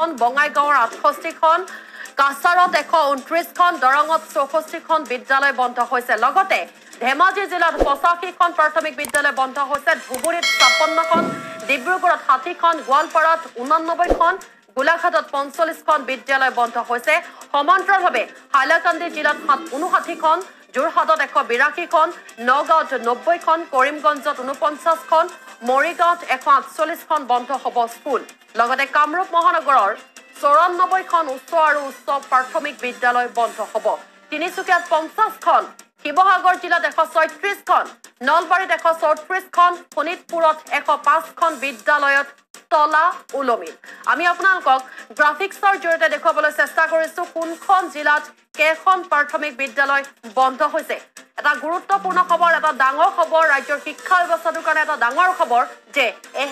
বঙাইগাঁৱৰ 68খন কাছাৰত 129খন দৰঙত 64খন বিদ্যালয় বন্ধ হৈছে লগতে ধেমাজি জিলাত 85খন প্ৰাথমিক বিদ্যালয় বন্ধ হৈছে ধুবুৰীত 56খন ডিব্ৰুগড়ত 60খন গোৱালপাৰাত 89খন গোলাঘাটত 45খন বিদ্যালয় বন্ধ হৈছে সমান্তৰালভাৱে হাইলাকান্দি জিলাত 59খন যোৰহাটত 182খন নগাঁৱত 90খন কৰিমগঞ্জত 49খন মৰিগাঁৱত 148খন বন্ধ হ'ব স্কুল লগতে কামৰূপ মহানগৰৰ 94খন উচ্চ আৰু উচ্চ প্ৰাথমিক বিদ্যালয় বন্ধ হ'ব তিনিচুকীয়াত 50খন শিৱসাগৰ জিলাত 136খন নলবাৰীত 134খন শোণিতপুৰত 105খন বিদ্যালয়ত তলা উলমিল আমি আপোনালোকক গ্ৰাফিক্সৰ জৰিয়তে দেখুৱাবলৈ চেষ্টা কৰিছো কোনখন জিলাত কেইখন প্ৰাথমিক বিদ্যালয় বন্ধ হৈছে এটা গুৰুত্বপূৰ্ণ খবৰ এটা ডাঙৰ খবৰ ৰাজ্যৰ শিক্ষা ব্যৱস্থাটোৰ কাৰণে এটা ডাঙৰ খবৰ যে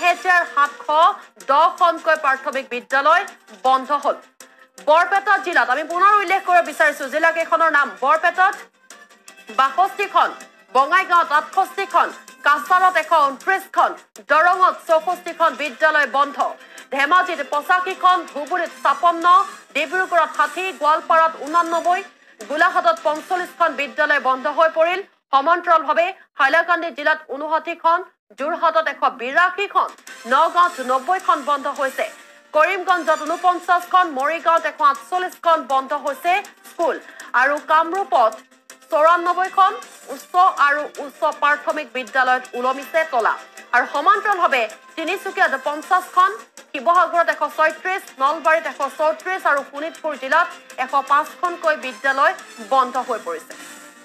1710খনকৈ প্ৰাথমিক বিদ্যালয় বন্ধ হ'ল বৰপেটা জিলাত আমি পুনৰ উল্লেখ কৰিব বিচাৰিছো জিলা কেইখনৰ নাম বৰপেটাত 62খন বঙাইগাঁৱত 68খন কাছাৰত 129খন দৰঙত 64খন বিদ্যালয় বন্ধ ধেমাজিত 85খন ধুবুৰীত 56 ডিব্ৰুগড়ত 60 গোৱালপাৰাত 89 গোলাঘাটত 45খন বিদ্যালয় বন্ধ হৈ পৰিল সমান্তৰালভাৱে হাইলাকান্দি জিলাত 59খন যোৰহাটত 182খন নগাঁৱত 90খন বন্ধ হৈছে কৰিমগঞ্জত 49খন মৰিগাঁৱত 148খন বন্ধ হৈছে স্কুল আৰু কামৰূপত 94খন উচ্চ আৰু উচ্চ প্ৰাথমিক বিদ্যালয়ত উলমিছে তলা আৰু সমান্তৰালভাৱে তিনিচুকীয়াত 50খন শিৱসাগৰত 136 নলবাৰীত 134 আৰু শোণিতপুৰ জিলাত 105খনকৈ বিদ্যালয় বন্ধ হৈ পৰিছে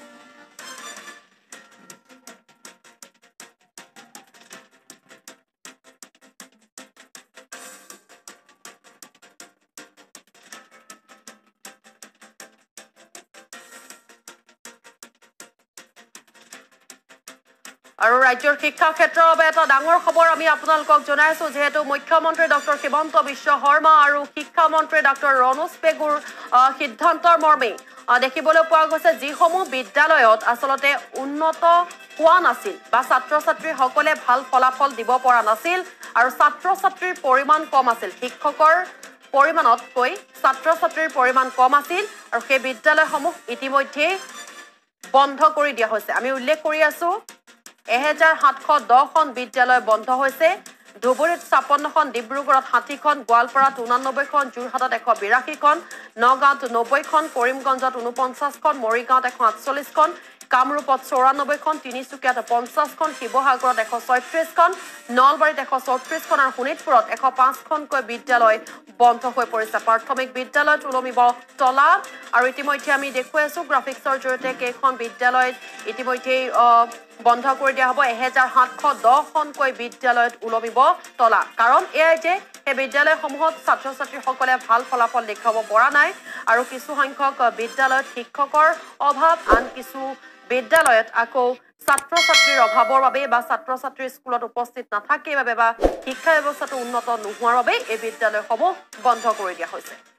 আৰু ৰাজ্যৰ শিক্ষা ক্ষেত্ৰৰ বাবে এটা ডাঙৰ খবৰ আমি আপোনালোকক জনাইছো যেহেতু মুখ্যমন্ত্ৰী ডক্টৰ হিমন্ত বিশ্ব শৰ্মা আৰু শিক্ষা মন্ত্ৰী ডক্টৰ ৰণোজ পেগুৰ সিদ্ধান্তৰ মৰ্মে দেখিবলৈ পোৱা গৈছে যিসমূহ বিদ্যালয়ত আসলতে উন্নত হোৱা নাছিল বা ছাত্ৰ-ছাত্ৰীসকলে ভাল ফলাফল দিব পৰা নাছিল আৰু ছাত্ৰ-ছাত্ৰীৰ পৰিমাণ কম আছিল শিক্ষকৰ পৰিমাণতকৈ ছাত্ৰ-ছাত্ৰীৰ পৰিমাণ কম আছিল আৰু সেই বিদ্যালয়সমূহ ইতিমধ্যে বন্ধ কৰি দিয়া হৈছে আমি উল্লেখ কৰি আছো 1710খন বিদ্যালয় বন্ধ হৈছে ধুবুৰীত 56খন ডিব্ৰুগড়ত 60খন গোৱালপাৰাত 89খন যোৰহাটত 182খন নগাঁৱত 90খন কৰিমগঞ্জত 49খন মৰিগাঁৱত 148খন কামৰূপত 94খন তিনিচুকীয়াত 50খন শিৱসাগৰত 136খন নলবাৰীত 134খন আৰু শোণিতপুৰত 105খনকৈ বিদ্যালয় বন্ধ হৈ পৰিছে প্ৰাথমিক বিদ্যালয়ত উলমিব তলা আৰু ইতিমধ্যে আমি দেখুৱাইছো গ্ৰাফিক্সৰ জৰিয়তে কেইখন বিদ্যালয়ত ইতিমধ্যে বন্ধ কৰি দিয়া হ'ব 1710খনকৈ বিদ্যালয়ত উলমিব তলা কাৰণ এয়াই যে এই বিদ্যালয়সমূহত ছাত্ৰ-ছাত্ৰীসকলে ভাল ফলাফল দেখুৱাব পৰা নাই আৰু কিছু সংখ্যক বিদ্যালয়ত শিক্ষকৰ অভাৱ আন কিছু বিদ্যালয়ত আকৌ ছাত্ৰ-ছাত্ৰীৰ অভাৱৰ বাবে বা ছাত্ৰ-ছাত্ৰী স্কুলত উপস্থিত নাথাকে বাবে বা শিক্ষা ব্যৱস্থাটো উন্নত নোহোৱাৰ বাবে এই বিদ্যালয়সমূহ বন্ধ কৰি দিয়া হৈছে